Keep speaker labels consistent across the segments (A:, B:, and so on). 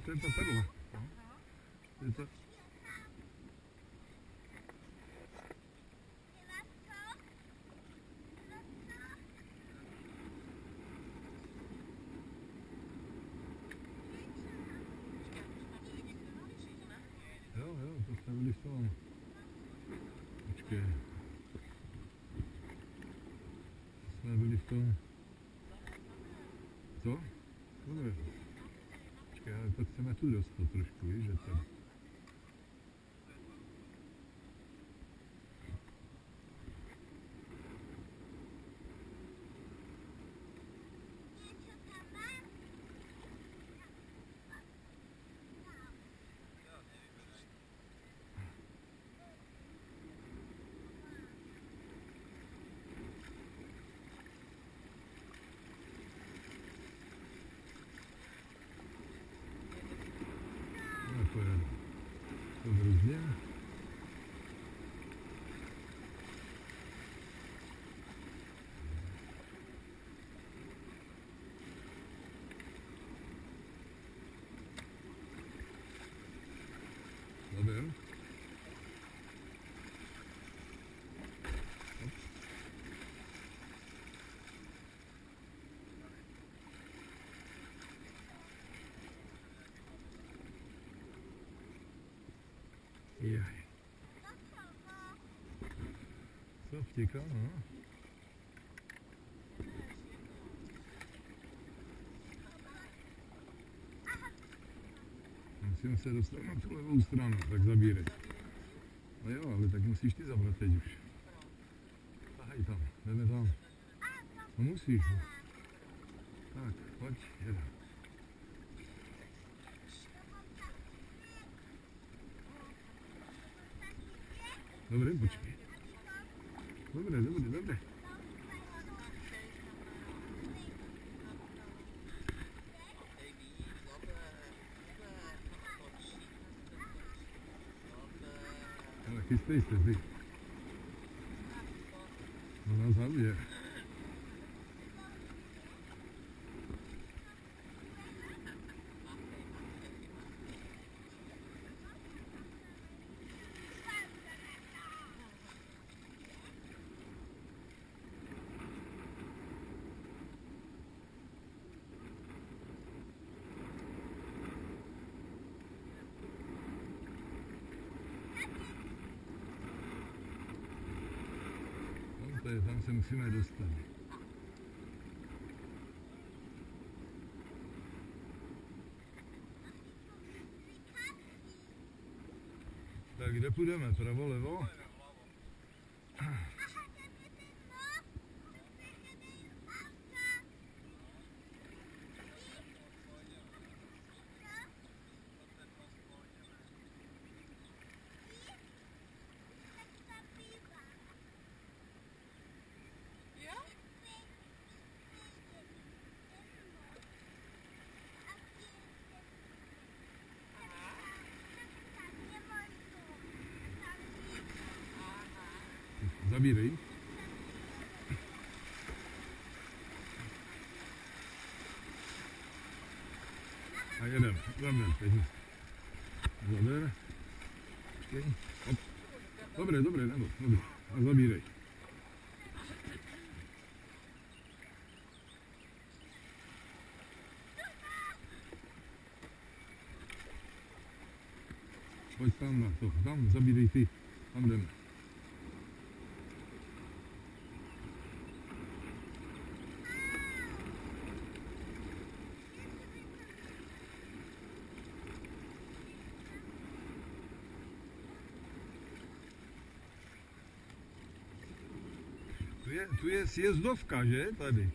A: to je ta perla. No. To je ta... Jo, to jsme byli v tom. Počkej. Jsme byli v tom. Co? Dobre. Počkej, ale to chceme tu dostat trošku, víš, že tam. To různě. Dobře. Jaj. Co vtíká, no? Musím se dostat na tu levou stranu, tak zabírej. No jo, ale tak musíš ty zabrat teď už. Tahaj tam, jdeme tam. No musíš, no. Tak, pojď, jedem. Dobre, počkej. Dobre. Ale chystej se, ty. No nás zabije. Tam se musíme dostat. Tak kde půjdeme? Pravo, levo? Zabírej. A jedem, teď. Zaber. Počkej. Dobré, nebo. A zabírej. Pojď tam na to, tam zabírej ty, tam jdeme. Tu je sjezdovka, že? Tady.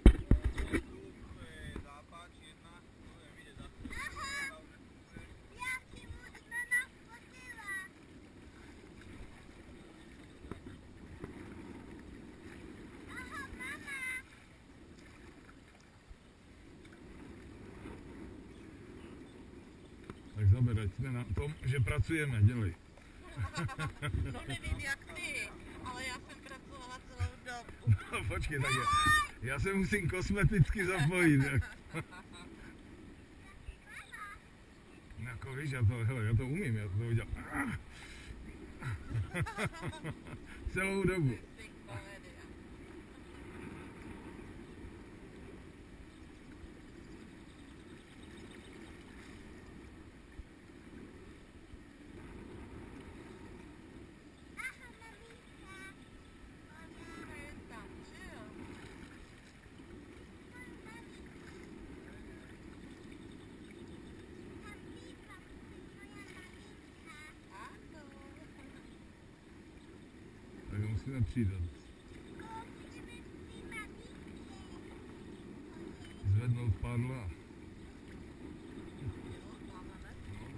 A: Tak zaber, ať jsme na tom, že pracujeme, dělej.
B: No nevím jak ty, ale já jsem pracovala celou dobu.
A: No počkej, tak já se musím kosmeticky zapojit. Ne, Jako víš, hele, já to umím, já to udělám. Celou dobu.
B: Zvyk povede. To je tam, že jo? Ano.
A: Tak ho musíme přidat. Zvednout padla.
B: Jo, máme.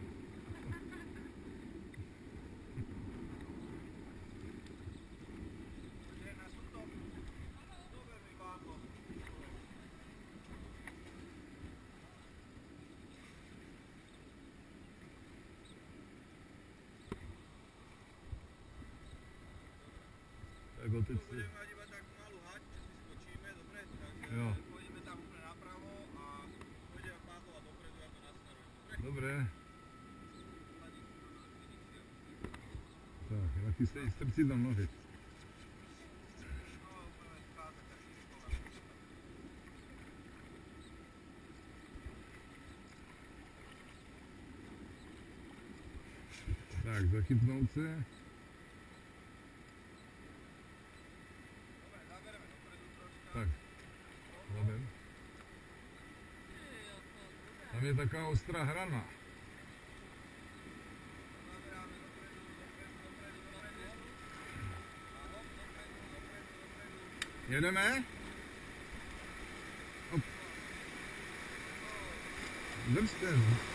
A: Tak otec si...
C: Budeme iba tak malú hať, že si skočíme, dobre? Takže
A: Jo.
C: pôjdeme tam úplne napravo a pôjdeme pásovať dopredu, ja to nasmerujem, dobre?
A: Dobré. Tak, taky se strčí tam nohy.
C: No, úplne skázať, tak si skováme.
A: Tak, zachytnout se.
C: Dobre, zabereme dopredu troška.
A: Tak, zaber.
B: Jo, to bude.
A: Tam je taková ostrá hrana.
C: Zaberáme dopredu. A hop, dopredu.
A: Jedeme? Hop. Držte.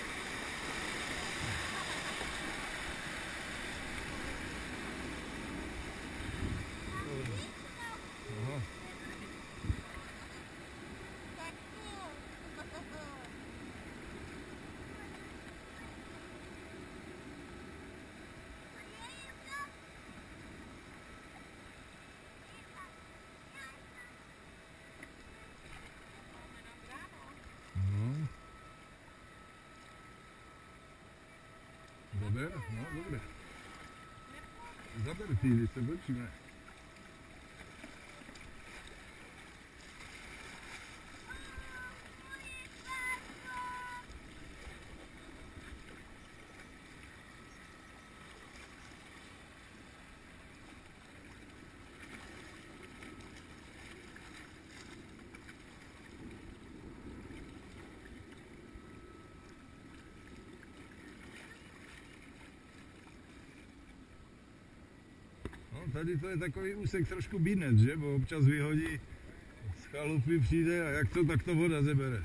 A: Aha.
B: Tak to. Máme na bránu.
A: No. Zaber? No, dobré. Zaber ty, když se točíme. No, tady to je takový úsek trošku binec, že? Bo občas vyhodí z chalupy, přijde a jak to, tak to voda zebere.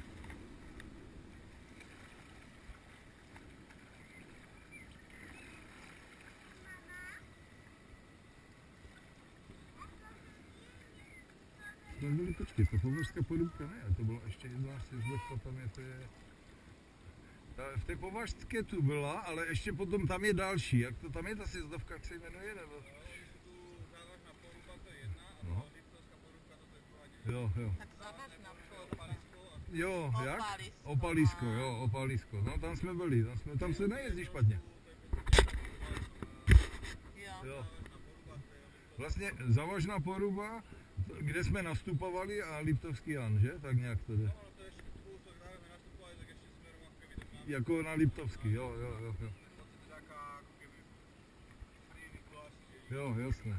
A: To byly počkej, to Považská Porubka ne, to bylo ještě jedna sjezdovka, tam je to je... V té Považské tu byla, ale ještě potom tam je další, jak to tam je ta sjezdovka, jak se jmenuje, nebo?
C: Tu závažná poruba, to je jedna, a
A: No.
C: Liptovská poruba, to je druhá.
A: Jo, jo.
B: Tak závažná poruba.
A: Jo, jak?
B: Opalisko.
A: Opalisko, jo, Opalisko. No tam jsme byli, tam se nejezdí špatně.
B: Jo.
A: Jo. Vlastně závažná poruba, kde jsme nastupovali a Liptovský Jan, že? Tak nějak to jde.
C: Ono to ešte kúsok zároveň nastupovali, tak ešte smerom ako keby do Knámy.
A: Jako na Liptovský, jo.
C: To je taká ako keby prívykla asi.
A: Jo, jasné.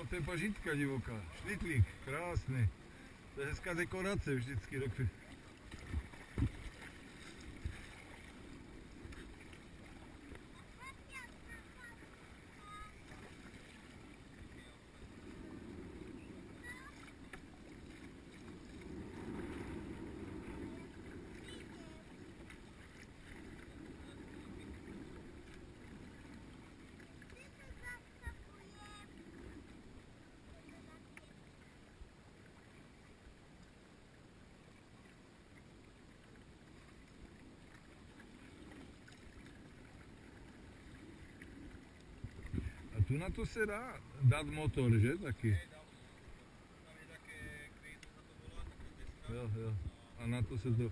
A: to je pažitka divoká. Šlitlík, krásný. To je hezká dekorace vždycky. A tu na to se dá dát motor, že taky?
C: Tam je také květo, za to volá, taková
A: Jo, jo. A na to se to...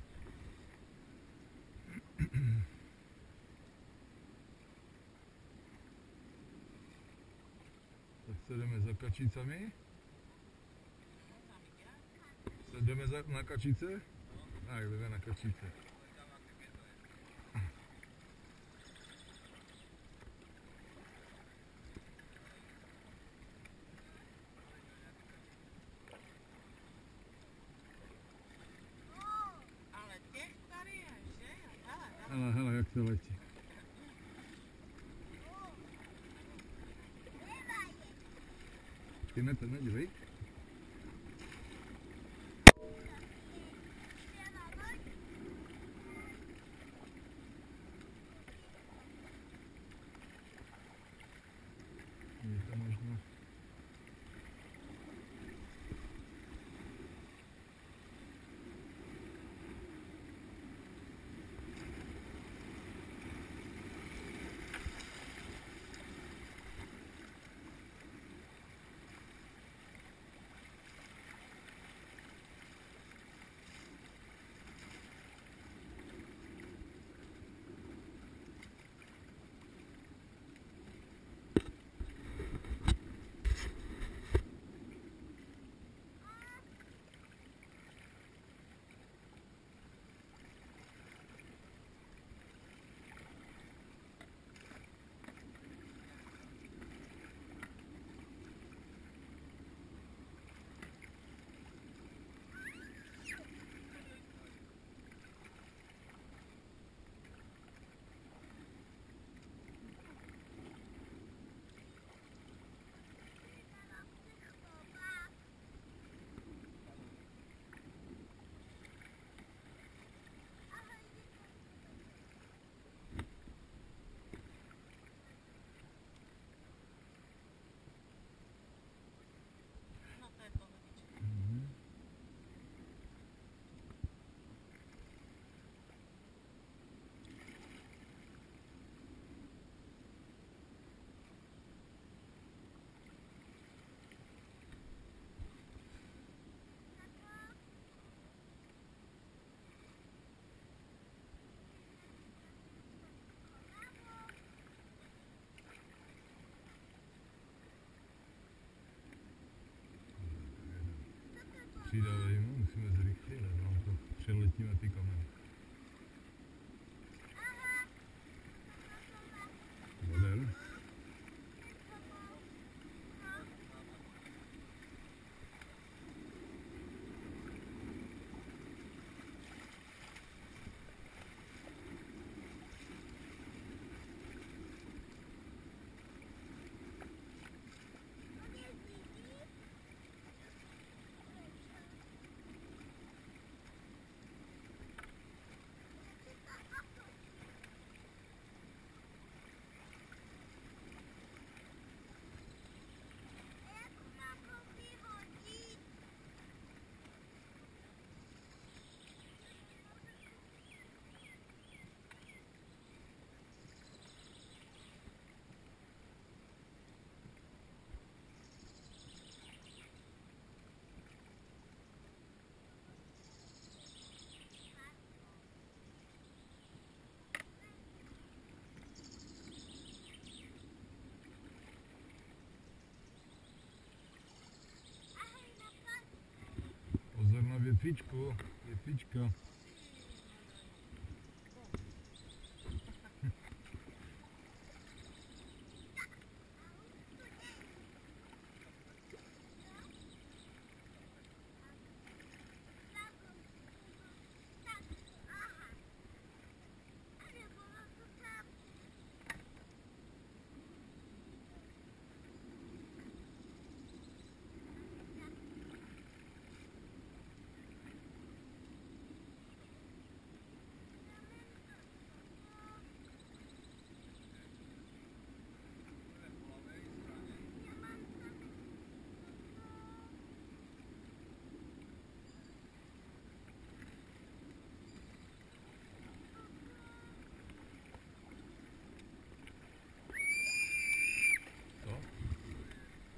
A: Tak se jdeme za kačicami? Jdeme na kačice? Tak, jdeme na kačice.
B: Ale těch tady je, že? Hele,
A: Hele, hele, jak to letí. Počkej, ne, to nedívej. Je to možná...
B: no to je pohodička.
A: Přidávejme, musíme zrychlit, no to přeletíme ty kamery. Model. Pozor na větvičku, větvička.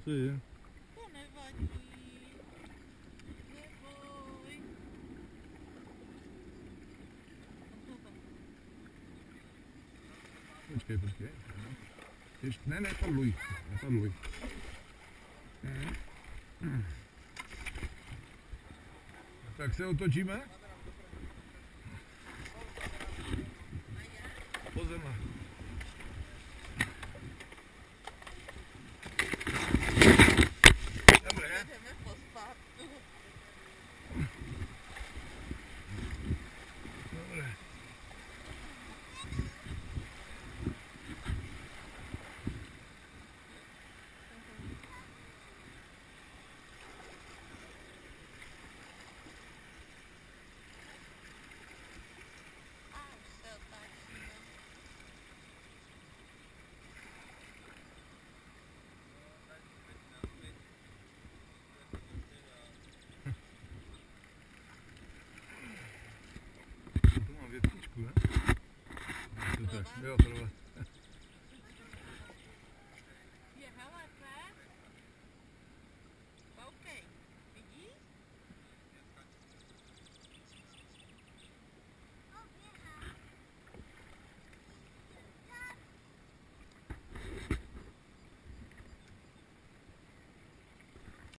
A: asi.
B: To nevadí. Neboj.
A: Počkej. Ještě, ne, nepadluj. Tak se otočíme. Pozor na. Dobré.
B: Jdeme pospátku.
A: Dobré.
B: A už se otáčíme.
A: Tu mám větvičku, ne? Tak, jo, pro vás.